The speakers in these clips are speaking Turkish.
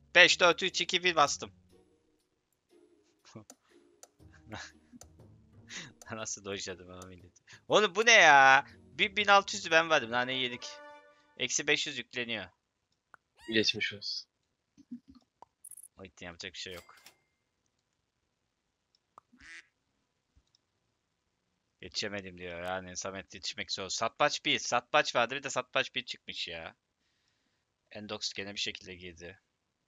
5, 4, 3, 2, 1 bastım. Nasıl dojladım ama millet. Oğlum bu ne ya? 1600'ü ben verdim. Naneyi yedik. Eksi 500 yükleniyor. Geçmiş olsun. O için yapacak bir şey yok. Yetişemedim diyor yani Samet yetişmek zor. Satbaç 1. Satbaç vardı bir de satbaç 1 çıkmış ya. Endox gene bir şekilde girdi.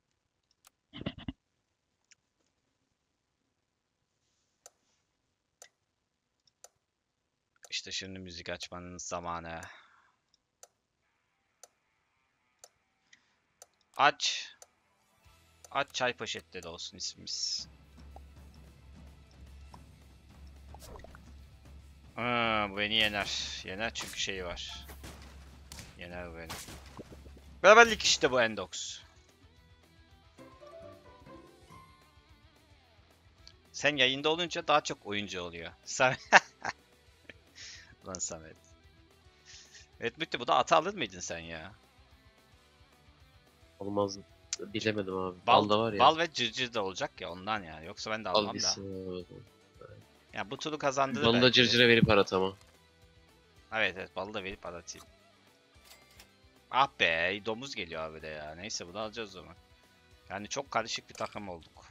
İşte şimdi müzik açmanın zamanı. Aç. Aç çay poşetleri olsun ismimiz. Bu beni yener. Yener çünkü şey var. Yener beni. Beraberlik işte bu Endox. Sen yayında olunca daha çok oyuncu oluyor. Lan Samet. Evet Mütte bu da atı alır mıydın sen ya? Olmaz. Bilemedim abi. Bal, Bal da var ya. bal ve cırcır da olacak ya ondan yani. Yoksa ben de Al almam da. gitsin. Ya bu turu kazandırır Balı da belki. cırcıra verip aratama. Evet evet balı da verip aratayım. Ah be domuz geliyor abi de ya. Neyse bunu alacağız o zaman. Yani çok karışık bir takım olduk.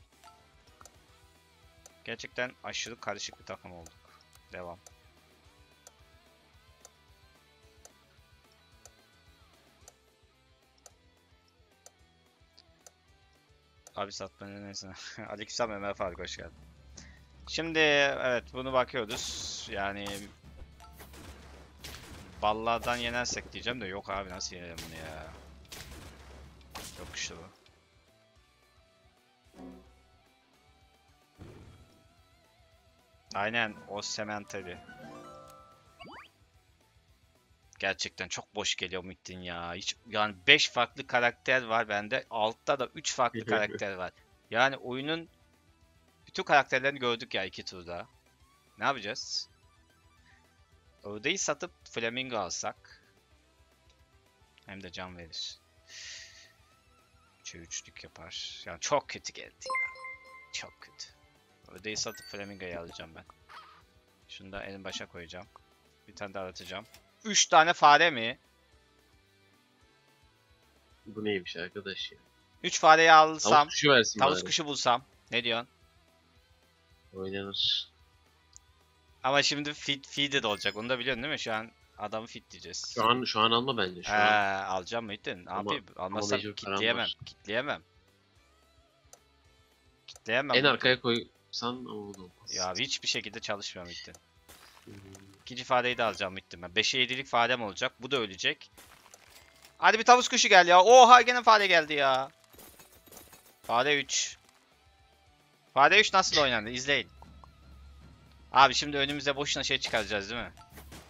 Gerçekten aşırı karışık bir takım olduk. Devam. Abi satmanın neyse. Aleykümselam Ömer Faruk hoş geldin. Şimdi evet bunu bakıyoruz. Yani ballardan yenersek diyeceğim de yok abi nasıl yenerim bunu ya. Yok işte bu. Aynen o sementeri. Gerçekten çok boş geliyor Muhittin ya. Hiç yani 5 farklı karakter var bende. Altta da 3 farklı karakter var. Yani oyunun bütün karakterlerini gördük ya 2 turda. Ne yapacağız? Ördeği satıp flamingo alsak. Hem de can verir. 3'e 3'lük yapar. Yani çok kötü geldi ya. Çok kötü. Ördeği satıp flamingoyu alacağım ben. Şunu da en başa koyacağım. Bir tane daha atacağım. 3 tane fare mi? Bu neymiş arkadaş ya? 3 fareyi alsam. Tavuk kuşu versin Tavus bari. kuşu bulsam. Ne diyorsun? Oynanır. Ama şimdi feeded olacak. Onu da biliyorsun değil mi? Şu an adamı fit diyeceğiz. Şu an alma bence. Şu an. Alacağım mıydın? Ne Ama, yapayım? ama Almazsam mecbur param kitleyemem. var. Kitleyemem. Kitleyemem En Muhittin. arkaya koysan ama o da olmaz. Ya hiçbir şekilde çalışmıyor Muhittin. Hmm. İkinci fareyi de alacağım Muhittin ben. 5'e 7'lik farem olacak. Bu da ölecek. Hadi bir tavus kuşu gel ya. Oha gene fare geldi ya. Fare 3. Fare 3 nasıl oynandı? İzleyin. Abi şimdi önümüze boşuna şey çıkaracağız değil mi?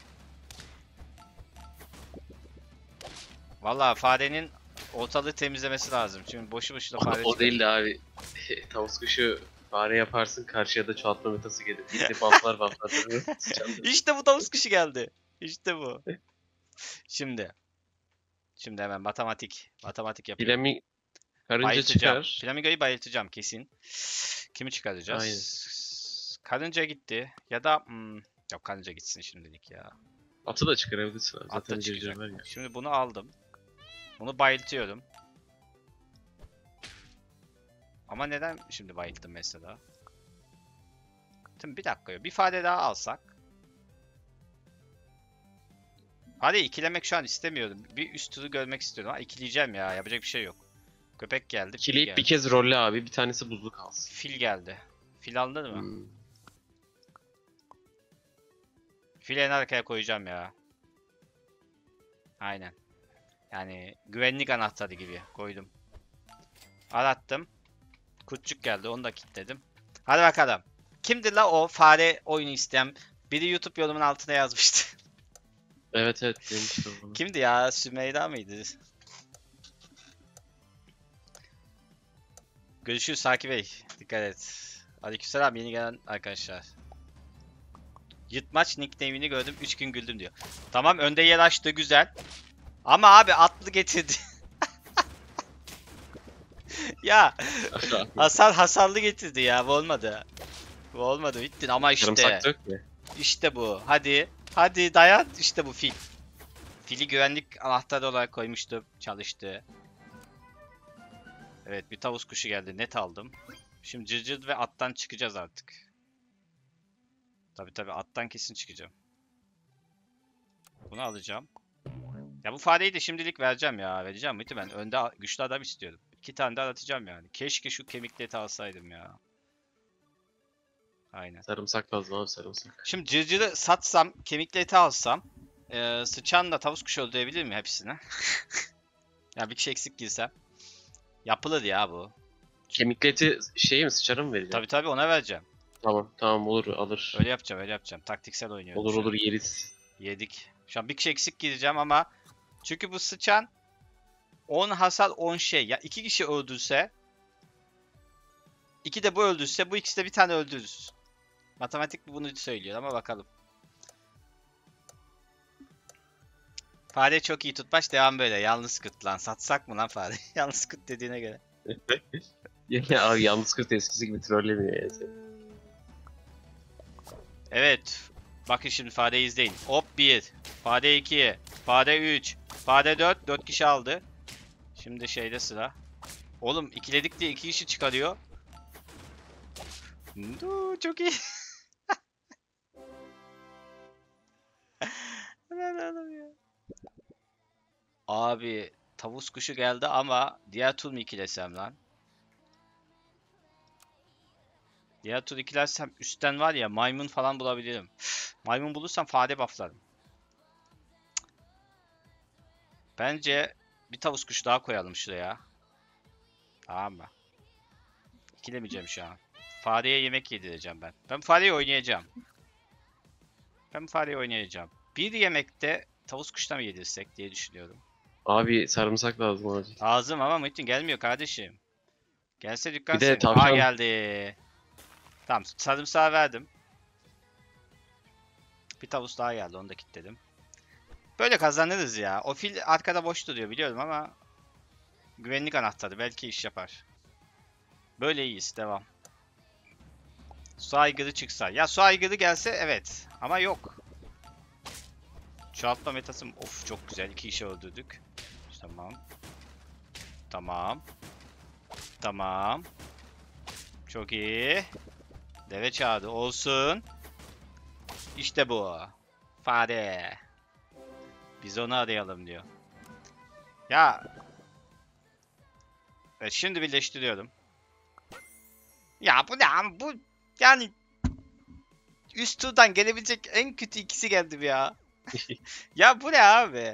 Vallahi farenin ortalığı temizlemesi lazım. Çünkü boşu boşuna fare O çıkar. değil de abi. Tavus kuşu fare yaparsın karşıya da çoğaltma metası gelir. Gitti bufflar. İşte bu tavus kuşu geldi. İşte bu. Şimdi. Şimdi hemen matematik yapıyorum. Flamin karınca Bayıltacağım. çıkar. Flamingo'yu bayıltacağım kesin. Kimi Aynen. çıkaracağız? Karınca gitti. Ya da yok karınca gitsin şimdilik ya. Atı da çıkarabilirsin abi. At Zaten da cırcır çıkacak. var ya. Şimdi bunu aldım. Bunu bayıltıyorum. Ama neden şimdi bayılttım mesela? Şimdi bir dakika. Bir fare daha alsak. Hadi ikilemek şu an istemiyorum. Bir üst turu görmek istiyorum. Ha ikileyeceğim ya. Yapacak bir şey yok. Köpek geldi. Fil İkileyip bir geldi. kez rolle abi. Bir tanesi buzlu kalsın. Fil geldi. Fil alınır mı? Hmm. Fili en arkaya koyacağım ya. Aynen. Yani güvenlik anahtarı gibi koydum. Arattım. Kurtçuk geldi. Onu da kilitledim. Hadi bakalım. Kimdi la o fare oyunu isteyen? Biri YouTube yorumun altına yazmıştı. Evet demiştim onu. Kimdi ya? Sümeyra mıydı? Görüşürüz Saki Bey. Dikkat et. Aleykümselam yeni gelen arkadaşlar. Yırtmaç nickname'ini gördüm 3 gün güldüm diyor. Tamam önde yer açtı güzel. Ama abi atlı getirdi. Ya hasarlı getirdi ya. Bu olmadı. Bu olmadı. Bittin ama işte. Sarımsak dök mü? İşte bu. Hadi. Hadi dayan. İşte bu fil. Fili güvenlik anahtarı olarak koymuştum. Çalıştı. Evet bir tavus kuşu geldi. Net aldım. Şimdi cırcır ve attan çıkacağız artık. Tabi attan kesin çıkacağım. Bunu alacağım. Ya bu fareyi de şimdilik vereceğim ya. Vereceğim miydi ben? Önde güçlü adam istiyorum. 2 tane de aratacağım yani. Keşke şu kemikli eti alsaydım ya. Aynen. Sarımsak lazım abi, sarımsak. Şimdi cırcırı satsam, kemikli eti alsam, sıçanla tavus kuşu öldürebilir mi hepsini? Ya bir kişi eksik girsem. Yapılır ya bu. Kemikli eti şey mi, sıçara mı vereceğim? Tabi ona vereceğim. Tamam tamam, olur alır. Öyle yapacağım, öyle yapacağım. Taktiksel oynuyorum Olur şu an. olur, yeriz. Yedik. Şu an bir kişi eksik gireceğim ama çünkü bu sıçan 10 hasar 10 şey. Ya 2 kişi öldürse, 2 de bu öldürse, bu ikisi de bir tane öldürür. Matematik bunu söylüyor ama bakalım. Fare çok iyi tutmaç, devam böyle. Yalnız kıt lan. Satsak mı lan fare? Yalnız kıt dediğine göre. Ya abi, yalnız kurt eskisi gibi trollemiyor yani seni. Evet. Bakın şimdi fareyi izleyin. Hop 1. Fare 2. Fare 3. Fare 4. 4 kişi aldı. Şimdi şeyde sıra. Oğlum ikiledik diye 2 kişi çıkarıyor. Çok iyi. Abi tavus kuşu geldi ama diğer tur mu ikilesem lan? Diğer tur ikilersem üstten var ya maymun falan bulabilirim. Maymun bulursam fare bufflarım. Bence bir tavus kuşu daha koyalım şuraya. Tamam mı? İkilemeyeceğim şu an. Fareye yemek yedireceğim ben. Ben fareyi oynayacağım. Ben fareyi oynayacağım. Bir yemekte tavus kuşuna mı yedirsek diye düşünüyorum. Abi sarımsak lazım acil. Lazım ama Muhittin gelmiyor kardeşim. Gelse dükkan Bir de senin. tavşan. Geldi. Tamam sarımsağı verdim. Bir tavus daha geldi, onu da kilitledim. Böyle kazanırız ya. O fil arkada boş duruyor biliyorum ama güvenlik anahtarı belki iş yapar. Böyle iyiyiz, devam. Su aygırı çıksa. Ya su aygırı gelse evet ama yok. Çoğaltma metası of çok güzel, 2 işe öldürdük. Tamam. Tamam. Tamam. Çok iyi. Deve çağırdı olsun. İşte bu. Fare. Biz onu arayalım diyor. Ya. Evet, şimdi birleştiriyorum. Ya bu ne abi? Bu yani üst turdan gelebilecek en kötü ikisi geldi ya. Ya bu ne abi?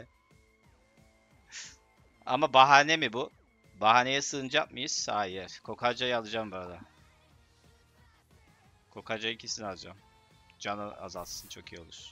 Ama bahane mi bu? Bahaneye sığınacak mıyız? Hayır. Kokacayı alacağım bu arada. Kokacayı ikisini alacağım. Canı azalsın, çok iyi olur.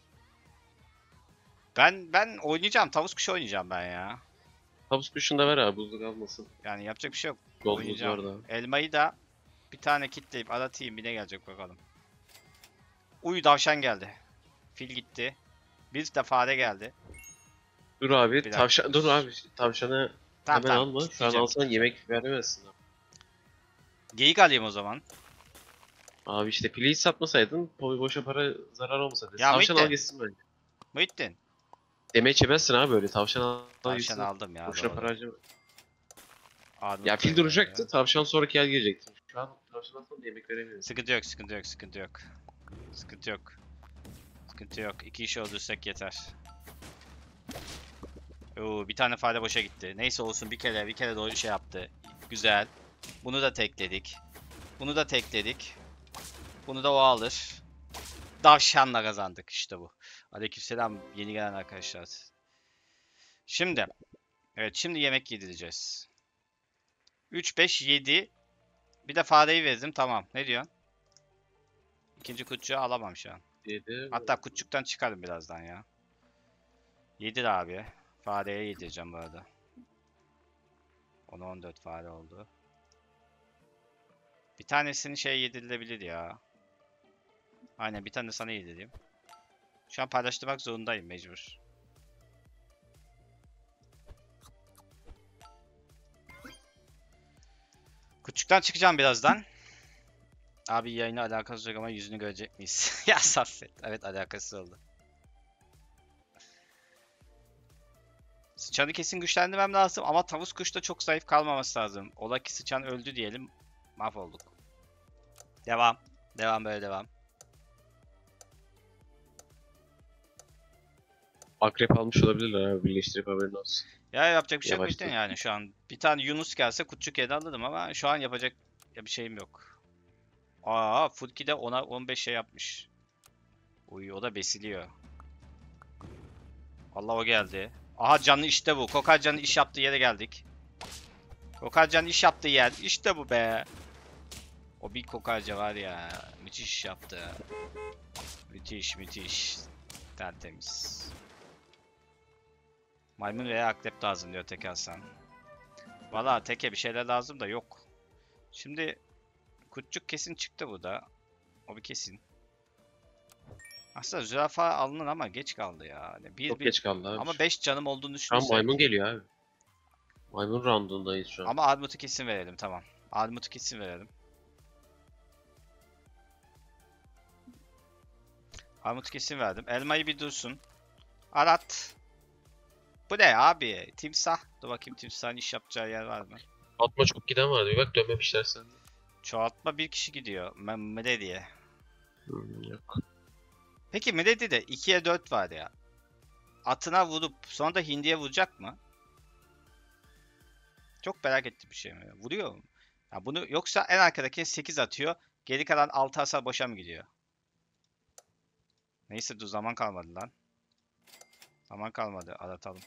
Ben oynayacağım. Tavus kuşu oynayacağım ben ya. Tavus kuşunu da ver abi, buzluk almasın. Yani yapacak bir şey yok. Gold buz Oynayacağım. var da. Elmayı da bir tane kitleyip aratayım. Bir ne gelecek bakalım. Uy davşan geldi. Fil gitti. Bir de fare geldi. Dur abi, Bir dakika. tavşan dur abi, tavşanı Tamam hemen tamam. alma. Şu an Kitleyeceğim. alsan yemek veremezsin. Geyik alayım o zaman. Abi işte piliyi satmasaydın boşa para zarar olmasaydı. Ya Tavşan Muhittin. al gitsin bence. Muhittin. Demeç yemezsin abi öyle. Tavşan al Tavşan gitsin. aldım ya. Boşuna Doğru. para harcama. Armut Ya fil koyuyorum duracaktı. ya. Tavşan sonraki el gelecekti. Şu an tavşan alsan da yemek veremiyorsun. Sıkıntı yok, sıkıntı yok, sıkıntı yok. Sıkıntı yok. Sıkıntı yok. 2 iş öldürsek yeter. Oo, bir tane fare boşa gitti. Neyse olsun, bir kere doğru şey yaptı. Güzel. Bunu da tekledik. Bunu da tekledik. Bunu da o alır. Davşanla kazandık işte bu. Aleykümselam yeni gelen arkadaşlar. Şimdi. Evet şimdi yemek yedireceğiz. 3, 5, 7. Bir de fareyi verdim, tamam. Ne diyorsun? İkinci kutçuğu alamam şu an. Dedi. Hatta kutçuktan çıkarım birazdan ya. Yedir abi. Fareye yedireceğim bu arada. 10-14 fare oldu. Bir tanesini şey yedirilebilir ya. Aynen bir tane sana yedireyim. Şu an paylaştırmak zorundayım mecbur. Küçükten çıkacağım birazdan. Abi yayına alakası yok ama yüzünü görecek miyiz? Ya Saffet. Evet, alakası oldu. Sıçanı kesin güçlendirmem lazım ama tavus kuş da çok zayıf kalmaması lazım. Ola ki sıçan öldü diyelim. Mahvolduk. Devam. Devam, böyle devam. Akrep almış olabilirler abi, birleştirip haberin olsun. Ya yapacak bir şey yok Yavaştan. işte yani şu an. Bir tane Yunus gelse Kutçuk yedi alırım ama şu an yapacak bir şeyim yok. Aa, Fulki de 10'a 15 şey yapmış. Uy, o da besiliyor. Allah, o geldi. Aha, canlı işte bu. Kokarcan'ın iş yaptığı yere geldik. Kokarcan'ın iş yaptığı yer. İşte bu be. O bir Kokarca var ya. Müthiş iş yaptı. Müthiş müthiş. Tertemiz. Maymun veya akrep lazım diyor Teke Hasan. Valla Teke bir şeyler lazım da yok. Şimdi Kutçuk kesin çıktı bu da. O bir kesin. Aslında zürafa alınır ama geç kaldı ya. Hani Çok geç kaldı abi. ama 5 canım olduğunu Şu an düşünürsek. maymun geliyor abi. Maymun roundundayız şu an. Ama Armut'u kesin verelim, tamam. Armut'u kesin verelim. Armut'u kesin verdim. Elmayı bir dursun. Arat. Bu ne abi? Timsah. Dur bakayım, timsahın iş yapacağı yer var mı? Atma çok giden vardı. Bir bak, dönmemişler sende. Çoğaltma bir kişi gidiyor. Meledi'ye. Yok. Peki Meledi'de 2'ye 4 var ya. Atına vurup sonra da hindiye vuracak mı? Çok merak ettiğim bir şey mi? Vuruyor mu? Ya bunu, yoksa en arkadaki 8 atıyor. Geri kalan 6 hasar boşa mı gidiyor? Neyse, dur, zaman kalmadı lan. Zaman kalmadı. Aratalım.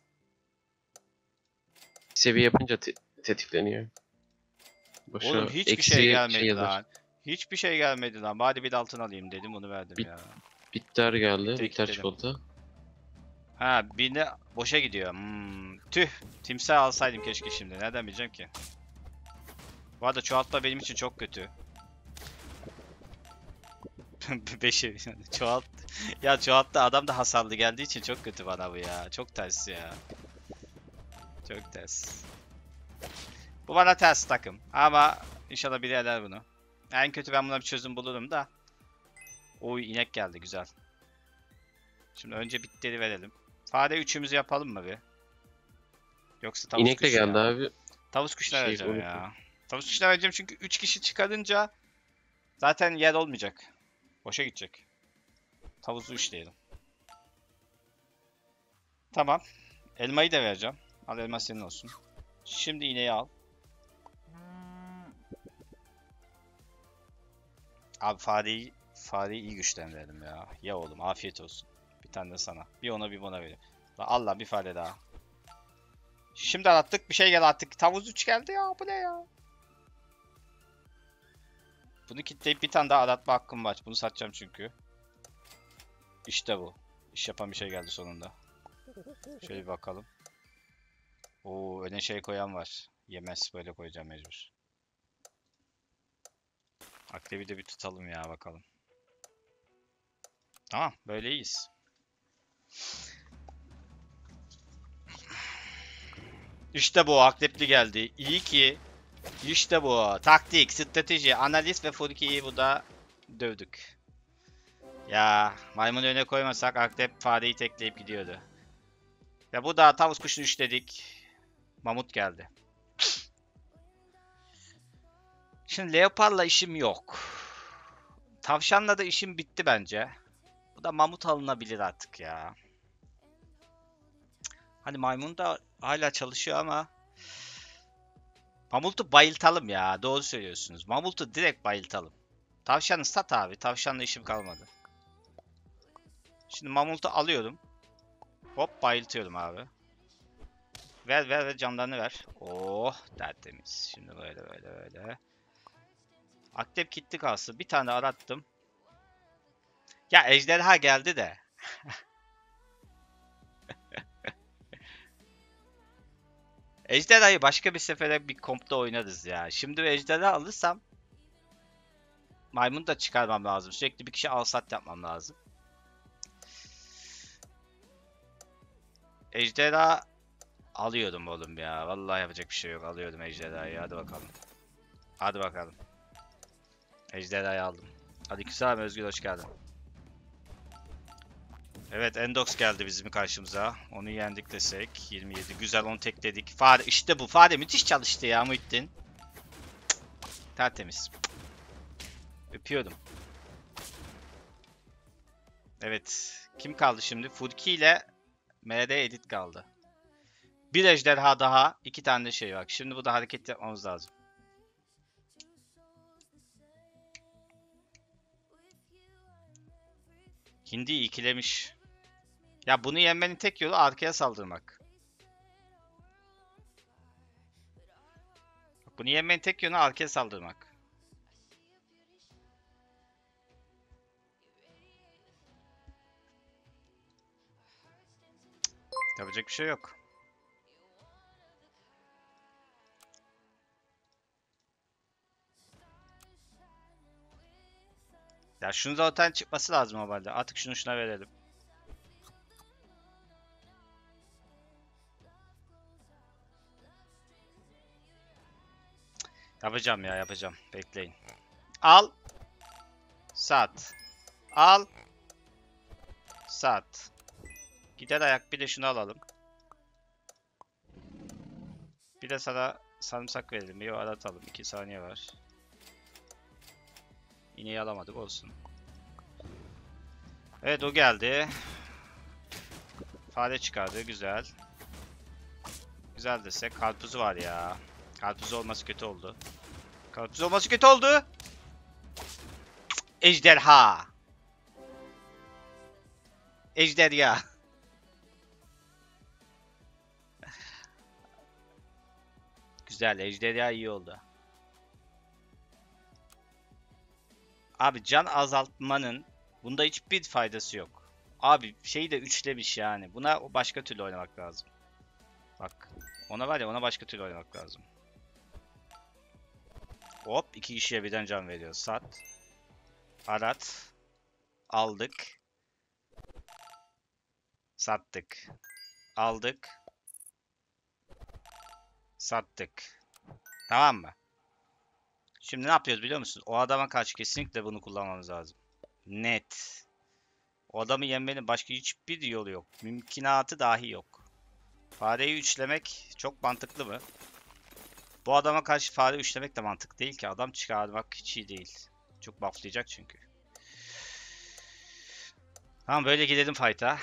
Seviye yapınca tetikleniyor. Boşa Oğlum hiçbir eksi şey gelmedi şey yazar. lan. Hiçbir şey gelmedi lan. Bari bir de altın alayım dedim, onu verdim Bit- ya. Bitter geldi. Bitter Bitter kilitledim. çikolata. Ha, bir de boşa gidiyor. Tüh. Timsah alsaydım keşke şimdi. Nereden bileceğim ki? Bu arada çoğaltma benim için çok kötü. 5'i çoğalt. Ya çoğalttı, adam da hasarlı geldiği için çok kötü bana bu ya. Çok ters ya. Çok ters. Bu bana ters takım. Ama inşallah biri eder bunu. En kötü ben buna bir çözüm bulurum da. Oy, inek geldi, güzel. Şimdi önce bitleri verelim. Fare üçümüzü yapalım mı bir? Yoksa tavus İnek de kuşu geldi ya. abi. Tavus kuşuna Şey, vereceğim unutma. ya. Tavus kuşuna vereceğim çünkü 3 kişi çıkarınca zaten yer olmayacak. Boşa gidecek. Tavuzu üçleyelim. Tamam. Elmayı da vereceğim. Al, elma senin olsun. Şimdi ineği al. Abi fareyi iyi güçlendirelim ya. Ya oğlum, afiyet olsun. Bir tane de sana. Bir ona bir buna vereyim. Allah, bir fare daha. Şimdi attık, bir şey gel attık. Tavus 3 geldi ya, bu ne ya? Bunu kilitleyip bir tane daha aratma hakkım var. Bunu satacağım çünkü. İşte bu. İş yapan bir şey geldi sonunda. Şöyle bir bakalım. Oo, öne şey koyan var. Yemez, böyle koyacağım mecbur. Akrebi de bir tutalım ya, bakalım. Tamam, böyle iyiyiz. İşte bu, akrepli geldi. İyi ki. İşte bu. Taktik, strateji, analiz ve Furki'yi bu da dövdük. Ya maymun öne koymasak akrep fareyi tekleyip gidiyordu. Ya bu da tavus kuşunu üçledik. Mamut geldi. Şimdi leoparla işim yok. Tavşanla da işim bitti bence. Bu da mamut alınabilir artık ya. Hani maymun da hala çalışıyor ama Mamut'u bayıltalım ya. Doğru söylüyorsunuz. Mamut'u direkt bayıltalım. Tavşanı sat abi. Tavşanla işim kalmadı. Şimdi Mamut'u alıyorum. Hop, bayıltıyorum abi. Ver ver ver, canlarını ver. Oh, tertemiz. Şimdi böyle böyle böyle. Akrep gitti kalsın. Bir tane arattım. Ya ejderha geldi de. Ejderhayı başka bir sefere bir kompta oynarız ya. Şimdi ejderha alırsam maymun da çıkarmam lazım. Sürekli bir kişi al-sat yapmam lazım. Ejderha alıyorum oğlum ya. Vallahi yapacak bir şey yok. Alıyorum ejderhayı. Hadi bakalım. Hadi bakalım. Ejderhayı aldım. Aleykümselam Özgür, hoş geldin. Evet, Endox geldi bizim karşımıza. Onu yendik desek. 27. Güzel, onu tekledik. Fare işte bu. Fare müthiş çalıştı ya Muhittin. Tertemiz. Öpüyorum. Evet. Kim kaldı şimdi? Furki ile MD Edit kaldı. Bir ejderha daha. 2 tane de şey var. Şimdi burada hareket yapmamız lazım. Hindi ikilemiş. Ya bunu yenmenin tek yolu arkaya saldırmak. Bunu yenmenin tek yolu arkaya saldırmak. Yapacak bir şey yok. Ya şunu zaten çıkması lazım normalde. Artık şunu şuna verelim. Yapacağım ya, yapacağım. Bekleyin. Al. Sat. Al. Sat. Gider ayak, bir de şunu alalım. Bir de sana sarımsak verelim. Bir aratalım. 2 saniye var. İğneyi alamadık, olsun. Evet, o geldi. Fare çıkardı. Güzel. Güzel desek. Karpuzu var ya. Karpuz olması kötü oldu. Karpuz olması kötü oldu. Ejderha. Ejderha. Güzel. Ejderha iyi oldu. Abi can azaltmanın bunda hiçbir faydası yok. Abi şeyi de üçlemiş yani. Buna başka türlü oynamak lazım. Bak. Ona var ya, ona başka türlü oynamak lazım. Hop, 2 kişiye birden can veriyor. Sat. Arat. Aldık. Sattık. Aldık. Sattık. Tamam mı? Şimdi ne yapıyoruz biliyor musun? O adama karşı kesinlikle bunu kullanmamız lazım. Net. O adamı yenmenin başka hiçbir yolu yok. Mümkünatı dahi yok. Fareyi üçlemek çok mantıklı mı? Bu adama karşı fare üçlemek de mantıklı değil ki. Adam çıkarmak hiç iyi değil. Çok bufflayacak çünkü. Tamam, böyle gidelim fight'a.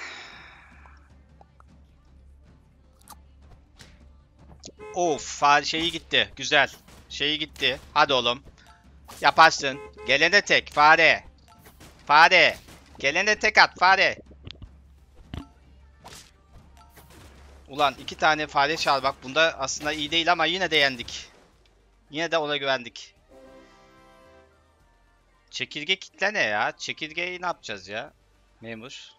Of, fare şeyi gitti. Güzel. Şeyi gitti. Hadi oğlum. Yaparsın. Gelene tek fare. Fare. Gelene tek at fare. Ulan 2 tane fare çağır, bak bunda aslında iyi değil ama yine de yendik. Yine de ona güvendik. Çekirge kitle ne ya? Çekirgeyi ne yapacağız ya? Memur.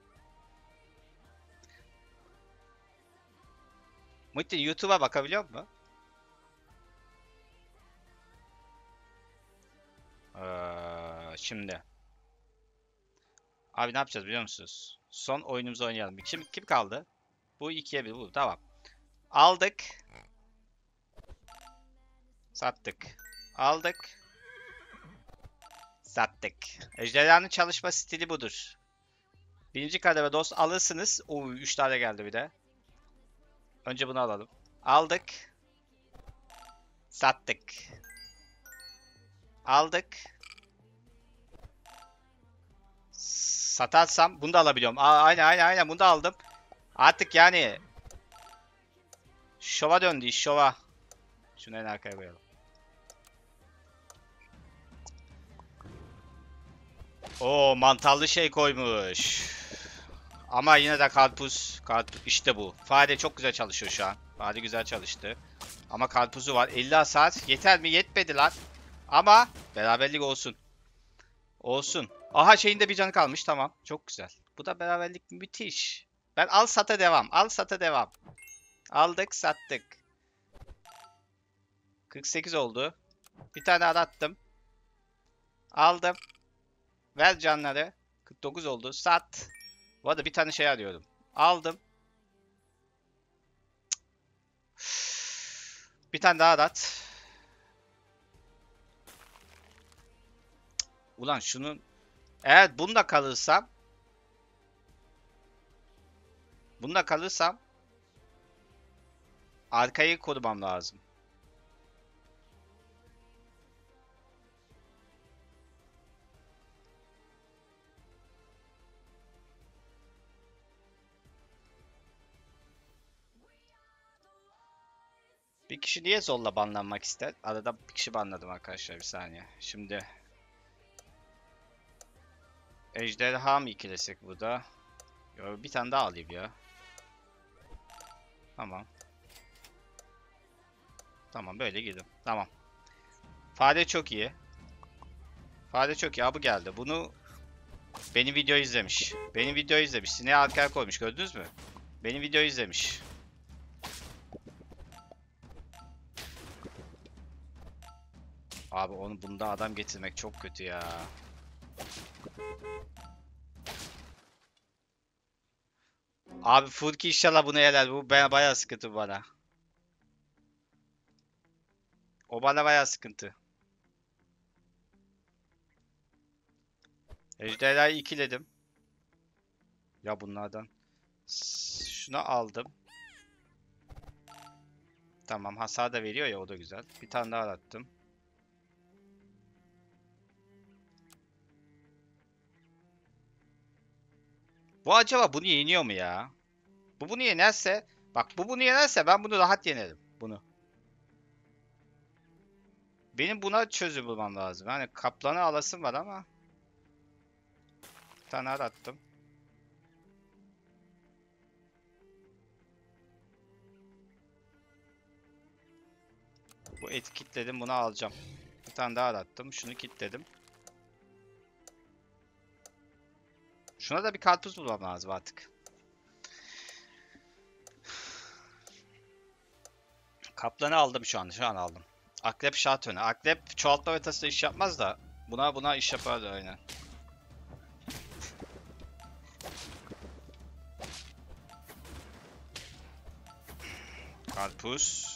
Muhittin, YouTube'a bakabiliyor musun? Şimdi. Abi ne yapacağız biliyor musunuz? Son oyunumuzu oynayalım. Kim kaldı? Bu 2'ye 1 bu. Tamam. Aldık. Sattık. Aldık. Sattık. Ejderhanın çalışma stili budur. Birinci kademe dost alırsınız. Oo, 3 tane geldi bir de. Önce bunu alalım. Aldık. Sattık. Aldık. Satarsam bunu da alabiliyorum. Aynen bunu da aldım. Artık yani şova döndü iş, şova. Şunu en arkaya koyalım. Oo, mantarlı şey koymuş. Ama yine de karpuz. Karpuz işte bu. Fare çok güzel çalışıyor şu an. Fare güzel çalıştı. Ama karpuzu var. 50 hasar. Yeter mi? Yetmedi lan. Ama beraberlik olsun. Olsun. Aha, şeyin de bir canı kalmış. Tamam. Çok güzel. Bu da beraberlik müthiş. Ben al sata devam. Al sata devam. Aldık sattık. 48 oldu. Bir tane arattım. Aldım. Ver canları. 49 oldu. Sat. Bu arada bir tane şey arıyorum. Aldım. Bir tane daha arat. Ulan şunun... Eğer bunda kalırsam... Bunda kalırsam... Arkayı korumam lazım. Bir kişi niye zorla banlanmak ister? Arada bir kişi banladım arkadaşlar, bir saniye. Şimdi... Ejderha mı ikilesek burada? Yo, bir tane daha alayım ya. Tamam. Tamam, böyle girdim. Tamam. Fare çok iyi. Fare çok iyi. Bu geldi. Bunu benim video izlemiş. Benim video izlemiş. Sineği arkaya koymuş. Gördünüz mü? Benim video izlemiş. Abi onu bunda adam getirmek çok kötü ya. Abi Furki inşallah bunu yener. Bu bayağı sıkıntı bana. O bana bayağı sıkıntı. Ejderhayı ikiledim. Ya bunlardan. Şunu aldım. Tamam, hasar da veriyor ya, o da güzel. Bir tane daha attım. Bu acaba bunu yeniyor mu ya? Bu bunu yenerse, bak bu bunu yenerse ben bunu rahat yenerim. Bunu. Benim buna çözüm bulmam lazım. Yani kaplanı alasım var ama. Bir tane daha attım. Bu eti kilitledim, bunu alacağım. Bir tane daha attım. Şunu kilitledim. Şuna da bir karpuz bulmam lazım artık. Kaplanı aldım şu an. Şu an aldım. Akrep şart öne. Akrep çoğaltma metasında iş yapmaz da buna iş yapar aynen. Karpuz.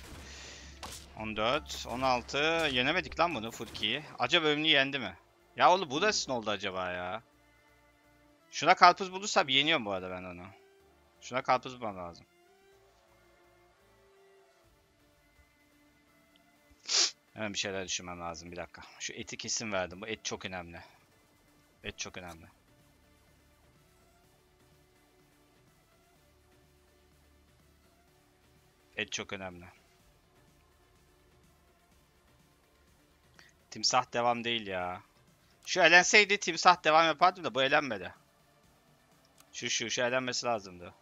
14, 16. Yenemedik lan bunu Furki'yi. Acaba Ömrü yendi mi? Ya oğlum bu da ne oldu acaba ya? Şuna karpuz bulursam yeniyorum bu arada ben onu. Şuna karpuz bulmam lazım. Hemen bir şeyler düşünmem lazım, bir dakika. Şu eti kesin verdim. Bu et çok önemli. Et çok önemli. Et çok önemli. Timsah devam değil ya. Şu elenseydi timsah devam yapardım da bu elenmedi. Şu elenmesi lazımdı.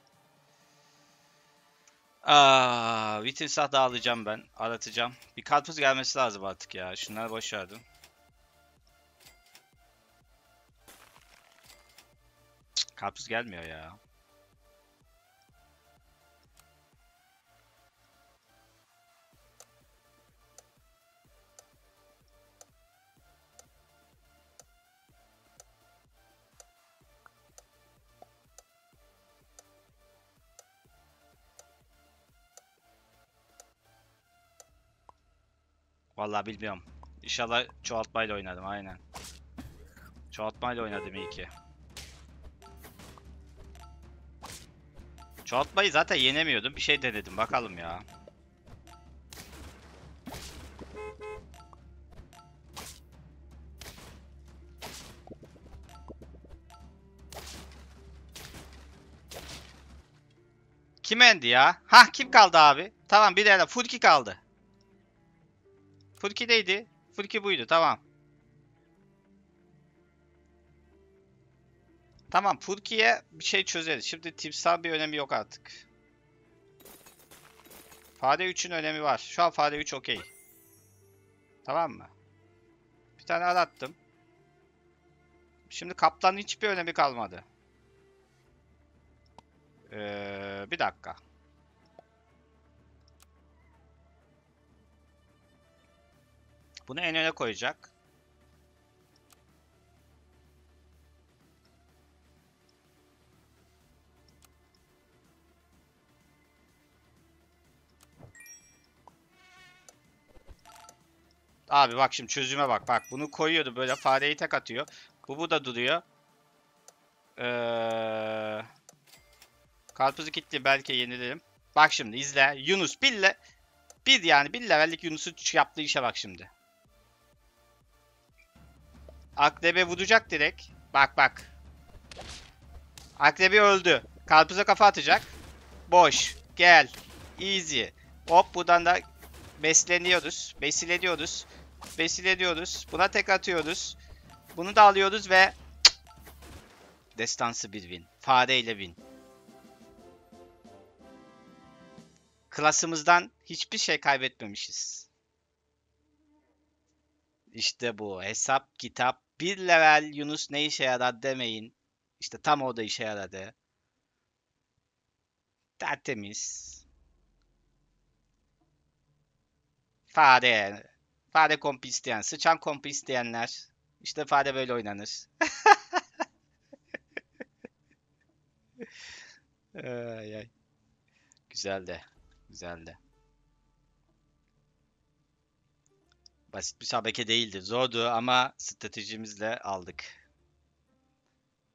Bir timsah daha alacağım ben. Aratacağım. Bir karpuz gelmesi lazım artık ya. Şunları boş verdim. Karpuz gelmiyor ya. Vallahi bilmiyorum. İnşallah çoğaltmayla oynadım aynen. Çoğaltmayla oynadım iyi ki. Çoğaltmayı zaten yenemiyordum. Bir şey denedim bakalım ya. Kim endi ya? Hah, kim kaldı abi? Tamam, bir de Furki kaldı. Furki neydi? Furki buydu, tamam. Tamam, Furki'ye bir şey çözeriz. Şimdi timsah bir önemi yok artık. Fare 3'ün önemi var. Şu an fare 3 okey. Tamam mı? Bir tane arattım. Şimdi kaplanın hiçbir önemi kalmadı. Bir dakika. Bunu en öne koyacak. Abi bak şimdi çözüme bak. Bak bunu koyuyordu böyle fareyi tek atıyor. Bu da duruyor. Karpuzu kilitli belki yenilirim. Bak şimdi izle. Yunus bir levellik Yunus'un yaptığı işe bak şimdi. Akrebe vuracak direkt. Bak bak. Akrebi öldü. Karpuza kafa atacak. Boş. Gel. Easy. Hop buradan da besleniyoruz. Besleniyoruz. Buna tek atıyoruz. Bunu da alıyoruz ve destansı bir win. Fareyle win. Klasımızdan hiçbir şey kaybetmemişiz. İşte bu. Hesap, kitap. Bir level Yunus ne işe yarar demeyin. İşte tam orada işe yaradı. Tertemiz. Fare. Fare kompi isteyen. Sıçan kompi isteyenler. İşte fare böyle oynanır. Ay, ay. Güzeldi. Güzeldi. Basit bir müsabeke değildi. Zordu ama stratejimizle aldık.